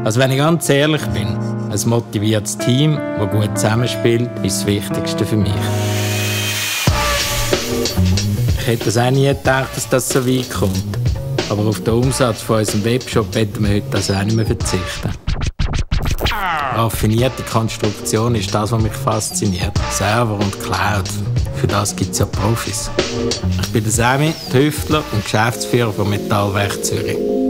Also wenn ich ganz ehrlich bin, ein motiviertes Team, das gut zusammenspielt, ist das Wichtigste für mich. Ich hätte es auch nie gedacht, dass das so weit kommt. Aber auf den Umsatz von unserem Webshop hätten wir heute also auch nicht mehr verzichten. Raffinierte Konstruktion ist das, was mich fasziniert. Server und Cloud. Für das gibt es ja Profis. Ich bin der Sammy, Tüftler und Geschäftsführer von Metallwerk Zürich.